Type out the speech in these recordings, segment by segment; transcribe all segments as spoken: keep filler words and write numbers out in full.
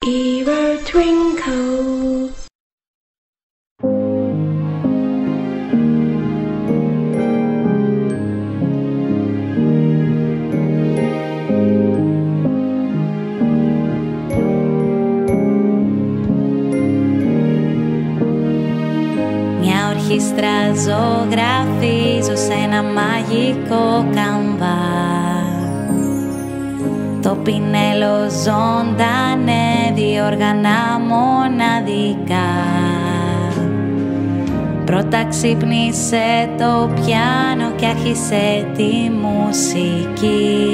river twinkles. Μια ορχήστρα ζωγραφίζω σε ένα μαγικό καμβά. Το πινέλο ζωντανεύει, όργανα μοναδικά. Πρώτα ξύπνησε το πιάνο και άρχισε τη μουσική,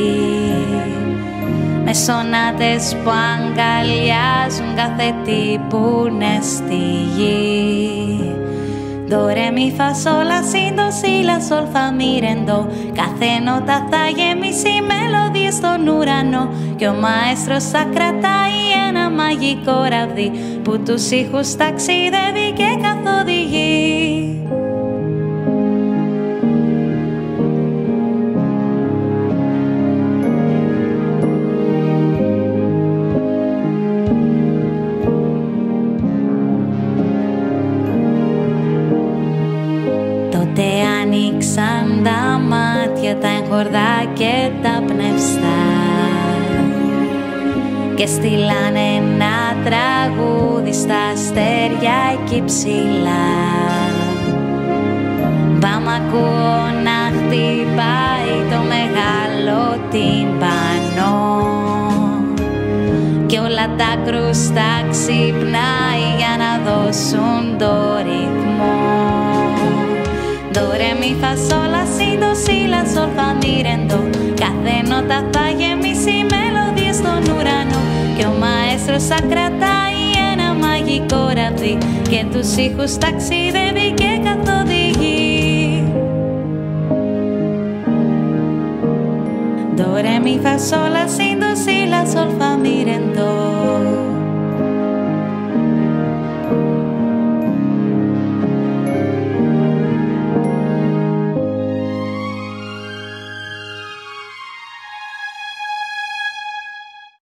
με σονάτες που αγκαλιάζουν κάθε τι που είναι στη γη. Do, re, mi, fa, sol, la, si, do, si, la, sol, fa, mi, re, do. Κάθε νότα θα γεμίσει μελωδίες στον ουρανό και ο μαέστρος θα κρατάει ένα μαγικό ραβδί που τους ήχους ταξιδεύει και καθοδηγεί. Τότε άνοιξαν τα μάτια, τα εγχορδά και τα πνευστά και στείλανε ένα τραγούδι στα αστέρια εκεί ψηλά. Μπαμ, ακούω να χτυπάει το μεγάλο τυμπανό και όλα τα κρούστα ξυπνάει για να δώσουν το ρυθμό. Do, re, mi, fa, sol, la, si, do, si, la, sol, fa, mi, re, do. Κάθε νότα θα γεμίσει μελωδίες στον ουρανό και ο μαέστρος θα κρατάει ένα μαγικό ραβδί και τους ήχους ταξιδεύει και καθοδηγεί. Do, re, mi, fa, sol, la, si,